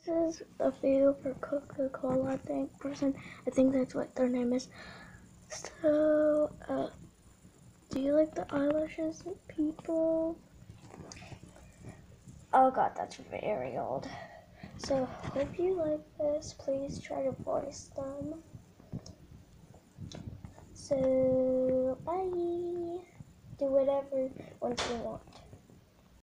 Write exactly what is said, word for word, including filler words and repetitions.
is a video for Coca-Cola, I think, person. I think that's what their name is. So, uh, do you like the eyelashes, people? Oh god, that's very old. So, hope you like this. Please try to voice them. So, bye. Do whatever once you want.